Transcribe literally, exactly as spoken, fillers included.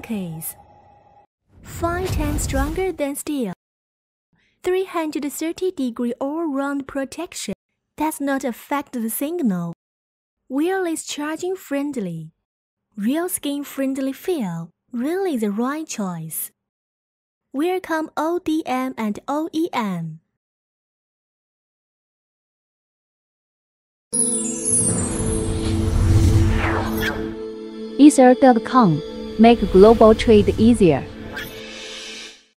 case. Five times stronger than steel. three hundred thirty degree all-round protection does not affect the signal. Wireless charging friendly. Real skin-friendly feel, really the right choice. Welcome O D M and O E M. Ether dot com. Make global trade easier.